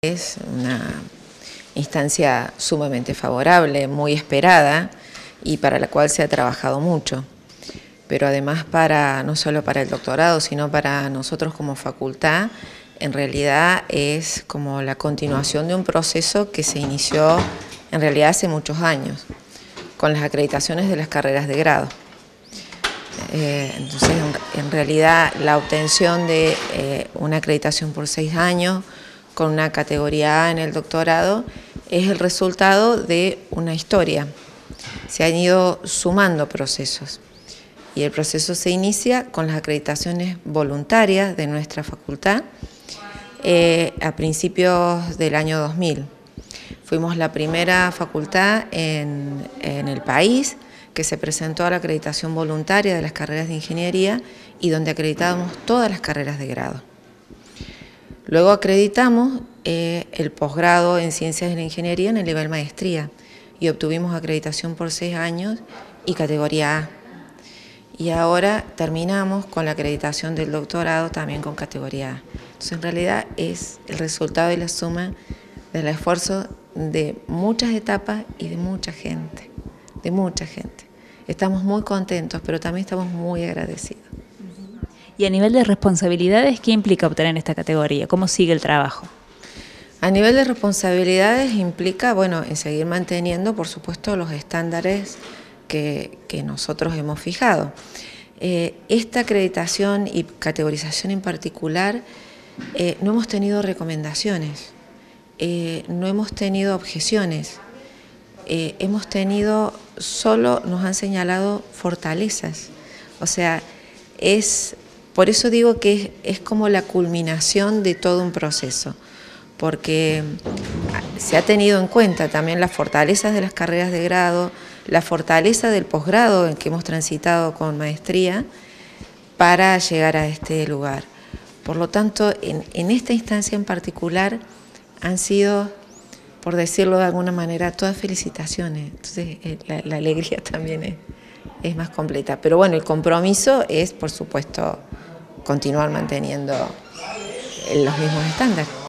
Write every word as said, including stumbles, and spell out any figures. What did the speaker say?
Es una instancia sumamente favorable, muy esperada y para la cual se ha trabajado mucho. Pero además para, no solo para el doctorado, sino para nosotros como facultad, en realidad es como la continuación de un proceso que se inició en realidad hace muchos años, con las acreditaciones de las carreras de grado. Eh, entonces, en, en realidad, la obtención de eh, una acreditación por seis años, con una categoría A en el doctorado, es el resultado de una historia. Se han ido sumando procesos. Y el proceso se inicia con las acreditaciones voluntarias de nuestra facultad eh, a principios del año dos mil. Fuimos la primera facultad en, en el país que se presentó a la acreditación voluntaria de las carreras de ingeniería y donde acreditábamos todas las carreras de grado. Luego acreditamos eh, el posgrado en Ciencias de la Ingeniería en el nivel maestría y obtuvimos acreditación por seis años y categoría A. Y ahora terminamos con la acreditación del doctorado también con categoría A. Entonces, en realidad es el resultado y la suma del esfuerzo de muchas etapas y de mucha gente, de mucha gente. Estamos muy contentos, pero también estamos muy agradecidos. Y a nivel de responsabilidades, ¿qué implica obtener esta categoría? ¿Cómo sigue el trabajo? A nivel de responsabilidades implica, bueno, en seguir manteniendo, por supuesto, los estándares que, que nosotros hemos fijado. Eh, esta acreditación y categorización en particular, eh, no hemos tenido recomendaciones, eh, no hemos tenido objeciones, eh, hemos tenido, solo nos han señalado fortalezas. O sea, es, por eso digo que es, es como la culminación de todo un proceso, porque se ha tenido en cuenta también las fortalezas de las carreras de grado, la fortaleza del posgrado en que hemos transitado con maestría para llegar a este lugar. Por lo tanto, en, en esta instancia en particular han sido, por decirlo de alguna manera, todas felicitaciones. Entonces la, la alegría también es, es más completa. Pero bueno, el compromiso es, por supuesto, continuar manteniendo los mismos estándares.